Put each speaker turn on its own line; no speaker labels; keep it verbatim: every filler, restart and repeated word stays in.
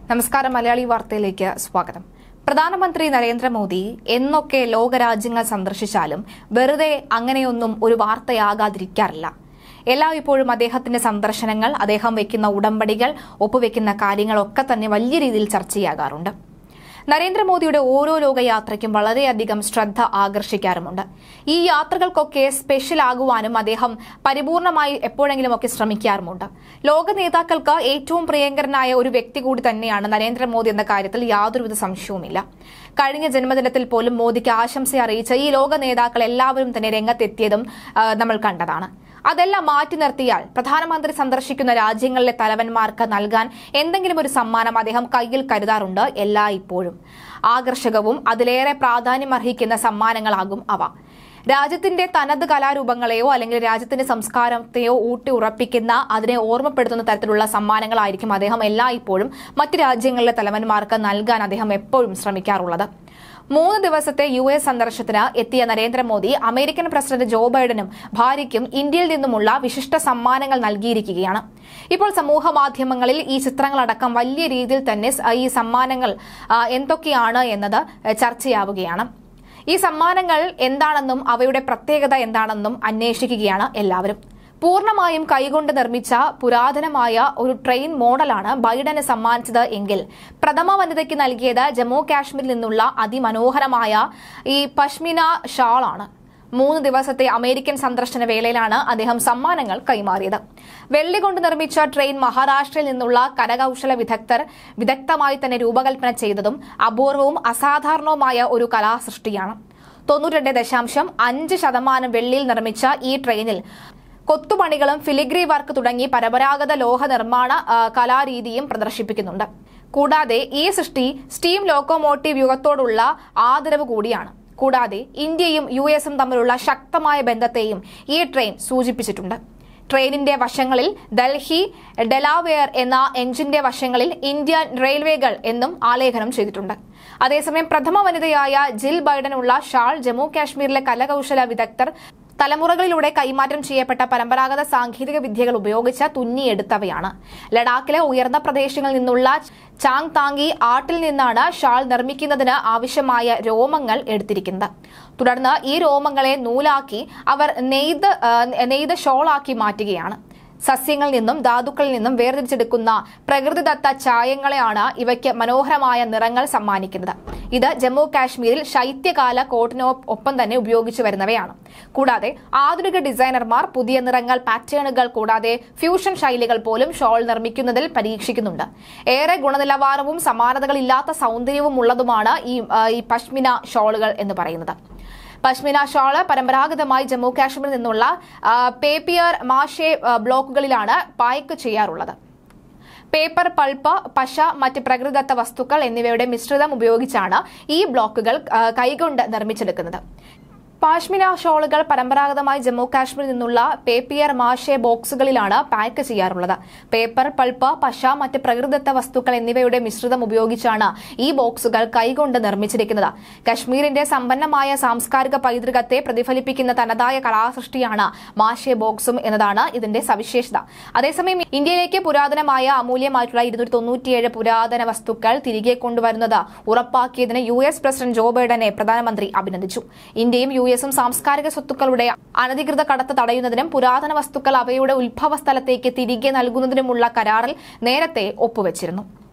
നമസ്കാരം. മലയാളി വാർത്തയിലേക്ക് സ്വാഗതം. പ്രധാനമന്ത്രി നരേന്ദ്രമോദി എന്നൊക്കെ ലോകരാജ്യങ്ങൾ സന്ദർശിച്ചാലും വെറുതെ അങ്ങനെയൊന്നും ഒരു വാർത്തയാകാതിരിക്കാറില്ല. എല്ലായ്പ്പോഴും അദ്ദേഹത്തിന്റെ സന്ദർശനങ്ങൾ, അദ്ദേഹം വെക്കുന്ന ഉടമ്പടികൾ, ഒപ്പുവെക്കുന്ന കാര്യങ്ങളൊക്കെ തന്നെ വലിയ രീതിയിൽ ചർച്ചയാകാറുണ്ട്. നരേന്ദ്രമോദിയുടെ ഓരോ ലോകയാത്രയ്ക്കും വളരെയധികം ശ്രദ്ധ ആകർഷിക്കാറുമുണ്ട്. ഈ യാത്രകൾക്കൊക്കെ സ്പെഷ്യൽ ആകുവാനും അദ്ദേഹം പരിപൂർണമായി എപ്പോഴെങ്കിലുമൊക്കെ ശ്രമിക്കാറുമുണ്ട്. ലോക നേതാക്കൾക്ക് ഏറ്റവും പ്രിയങ്കരനായ ഒരു വ്യക്തി കൂടി തന്നെയാണ് നരേന്ദ്രമോദി എന്ന കാര്യത്തിൽ യാതൊരുവിധ സംശയവുമില്ല. കഴിഞ്ഞ ജന്മദിനത്തിൽ പോലും മോദിക്ക് ആശംസ അറിയിച്ച ഈ ലോക നേതാക്കൾ എല്ലാവരും തന്നെ രംഗത്തെത്തിയതും നമ്മൾ കണ്ടതാണ്. അതെല്ലാം മാറ്റി നിർത്തിയാൽ പ്രധാനമന്ത്രി സന്ദർശിക്കുന്ന രാജ്യങ്ങളിലെ തലവന്മാർക്ക് നൽകാൻ എന്തെങ്കിലും ഒരു സമ്മാനം അദ്ദേഹം കയ്യിൽ കരുതാറുണ്ട്. എല്ലായ്പ്പോഴും ആകർഷകവും അതിലേറെ പ്രാധാന്യമർഹിക്കുന്ന സമ്മാനങ്ങളാകും അവ. രാജ്യത്തിന്റെ തനത് കലാരൂപങ്ങളെയോ അല്ലെങ്കിൽ രാജ്യത്തിന്റെ സംസ്കാരത്തെയോ ഊട്ടി ഉറപ്പിക്കുന്ന, അതിനെ ഓർമ്മപ്പെടുത്തുന്ന തരത്തിലുള്ള സമ്മാനങ്ങളായിരിക്കും അദ്ദേഹം എല്ലായ്പ്പോഴും മറ്റ് രാജ്യങ്ങളിലെ തലവന്മാർക്ക് നൽകാൻ അദ്ദേഹം എപ്പോഴും ശ്രമിക്കാറുള്ളത്. മൂന്ന് ദിവസത്തെ യു എസ് സന്ദർശനത്തിന് എത്തിയ നരേന്ദ്രമോദി അമേരിക്കൻ പ്രസിഡന്റ് ജോ ബൈഡനും ഭാര്യയ്ക്കും ഇന്ത്യയിൽ നിന്നുമുള്ള വിശിഷ്ട സമ്മാനങ്ങൾ നൽകിയിരിക്കുകയാണ്. ഇപ്പോൾ സമൂഹ മാധ്യമങ്ങളിൽ ഈ ചിത്രങ്ങളടക്കം വലിയ രീതിയിൽ തന്നെ ഈ സമ്മാനങ്ങൾ എന്തൊക്കെയാണ് എന്നത് ചർച്ചയാവുകയാണ്. ഈ സമ്മാനങ്ങൾ എന്താണെന്നും അവയുടെ പ്രത്യേകത എന്താണെന്നും അന്വേഷിക്കുകയാണ് എല്ലാവരും. പൂർണ്ണമായും കൈകൊണ്ട് നിർമ്മിച്ച പുരാതനമായ ഒരു ട്രെയിൻ മോഡലാണ് ബൈഡന് സമ്മാനിച്ചത് എങ്കിൽ പ്രഥമ വനിതയ്ക്ക് നൽകിയത് ജമ്മു കാശ്മീരിൽ നിന്നുള്ള അതിമനോഹരമായ ഈ പഷ്മിന ഷാളാണ്. മൂന്ന് ദിവസത്തെ അമേരിക്കൻ സന്ദർശന വേളയിലാണ് അദ്ദേഹം സമ്മാനങ്ങൾ കൈമാറിയത്. വെള്ളി കൊണ്ട് നിർമ്മിച്ച ട്രെയിൻ മഹാരാഷ്ട്രയിൽ നിന്നുള്ള കരകൌശല വിദഗ്ധർ വിദഗ്ധമായി തന്നെ രൂപകൽപ്പന ചെയ്തതും അപൂർവവും അസാധാരണവുമായ ഒരു കലാസൃഷ്ടിയാണ്. തൊണ്ണൂറ്റി ദശാംശം അഞ്ച് ശതമാനം വെള്ളിയിൽ നിർമ്മിച്ച ഈ ട്രെയിനിൽ കൊത്തുപണികളും ഫിലിഗ്രി വർക്ക് തുടങ്ങി പരമ്പരാഗത ലോഹ നിർമ്മാണ കലാരീതിയും പ്രദർശിപ്പിക്കുന്നുണ്ട്. കൂടാതെ ഈ സൃഷ്ടി സ്റ്റീം ലോക്കോമോട്ടീവ് യുഗത്തോടുള്ള ആദരവ് കൂടിയാണ്. കൂടാതെ ഇന്ത്യയും യു എസും തമ്മിലുള്ള ശക്തമായ ബന്ധത്തെയും ഈ ട്രെയിൻ സൂചിപ്പിച്ചിട്ടുണ്ട്. ട്രെയിനിന്റെ വശങ്ങളിൽ ഡൽഹി ഡെലാവെയർ എന്ന എഞ്ചിന്റെ വശങ്ങളിൽ ഇന്ത്യൻ റെയിൽവേകൾ എന്നും ആലേഖനം ചെയ്തിട്ടുണ്ട്. അതേസമയം പ്രഥമ വനിതയായ ജിൽ ബൈഡനുള്ള ഷാൾ ജമ്മു കാശ്മീരിലെ കരകൌശല വിദഗ്ധർ തലമുറകളിലൂടെ കൈമാറ്റം ചെയ്യപ്പെട്ട പരമ്പരാഗത സാങ്കേതിക വിദ്യകൾ ഉപയോഗിച്ച് തുന്നിയെടുത്തവയാണ്. ലഡാക്കിലെ ഉയർന്ന പ്രദേശങ്ങളിൽ നിന്നുള്ള ചാങ് താങ്കി ആട്ടിൽ നിന്നാണ് ഷാൾ നിർമ്മിക്കുന്നതിന് ആവശ്യമായ രോമങ്ങൾ എടുത്തിരിക്കുന്നത്. തുടർന്ന് ഈ രോമങ്ങളെ നൂലാക്കി അവർ നെയ്ത് നെയ്ത് ഷോളാക്കി മാറ്റുകയാണ്. സസ്യങ്ങളിൽ നിന്നും ധാതുക്കളിൽ നിന്നും വേർതിരിച്ചെടുക്കുന്ന പ്രകൃതിദത്ത ചായങ്ങളെയാണ് ഇവയ്ക്ക് മനോഹരമായ നിറങ്ങൾ സമ്മാനിക്കുന്നത്. ഇത് ജമ്മു കാശ്മീരിൽ ശൈത്യകാല കോട്ടിനൊപ്പം തന്നെ ഉപയോഗിച്ചു വരുന്നവയാണ്. കൂടാതെ ആധുനിക ഡിസൈനർമാർ പുതിയ നിറങ്ങൾ, പാറ്റേണുകൾ കൂടാതെ ഫ്യൂഷൻ ശൈലികൾ പോലും ഷോൾ നിർമ്മിക്കുന്നതിൽ പരീക്ഷിക്കുന്നുണ്ട്. ഏറെ ഗുണനിലവാരവും സമാനതകളില്ലാത്ത സൗന്ദര്യവും ഉള്ളതുമാണ് ഈ പഷ്മിന ഷോളുകൾ എന്ന് പറയുന്നത്. പഷ്മിന ഷാള് പരമ്പരാഗതമായി ജമ്മു കാശ്മീരിൽ നിന്നുള്ള പേപ്പിയർ മാഷെ ബ്ലോക്കുകളിലാണ് പായ്ക്ക് ചെയ്യാറുള്ളത്. പേപ്പർ, പൾപ്പ്, പശ, മറ്റ് പ്രകൃതിദത്ത വസ്തുക്കൾ എന്നിവയുടെ മിശ്രിതം ഉപയോഗിച്ചാണ് ഈ ബ്ലോക്കുകൾ കൈകൊണ്ട് നിർമ്മിച്ചെടുക്കുന്നത്. പാഷ്മിന ഷോളുകൾ പരമ്പരാഗതമായി ജമ്മു കാശ്മീരിൽ നിന്നുള്ള പേപ്പിയർ മാഷെ ബോക്സുകളിലാണ് പാക്ക് ചെയ്യാറുള്ളത്. പേപ്പർ, പൾപ്പ്, പശ, മറ്റ് പ്രകൃതിദത്ത വസ്തുക്കൾ എന്നിവയുടെ മിശ്രിതം ഉപയോഗിച്ചാണ് ഈ ബോക്സുകൾ കൈകൊണ്ട് നിർമ്മിച്ചിരിക്കുന്നത്. കശ്മീരിന്റെ സമ്പന്നമായ സാംസ്കാരിക പൈതൃകത്തെ പ്രതിഫലിപ്പിക്കുന്ന തനതായ കലാസൃഷ്ടിയാണ് മാഷെ ബോക്സും എന്നതാണ് ഇതിന്റെ സവിശേഷത. അതേസമയം ഇന്ത്യയിലേക്ക് പുരാതനമായ അമൂല്യമായിട്ടുള്ള ഇരുന്നൂറ്റി തൊണ്ണൂറ്റിയേഴ് പുരാതന വസ്തുക്കൾ തിരികെ കൊണ്ടുവരുന്നത് ഉറപ്പാക്കിയതിന് യു എസ് പ്രസിഡന്റ് ജോ ബൈഡനെ പ്രധാനമന്ത്രി അഭിനന്ദിച്ചു. ഇന്ത്യയും യു എസും സാംസ്കാരിക സ്വത്തുക്കളുടെ അനധികൃത കടത്ത് തടയുന്നതിനും പുരാതന വസ്തുക്കൾ അവയുടെ ഉത്ഭവ സ്ഥലത്തേക്ക് തിരികെ നൽകുന്നതിനുമുള്ള കരാറിൽ നേരത്തെ ഒപ്പുവച്ചിരുന്നു.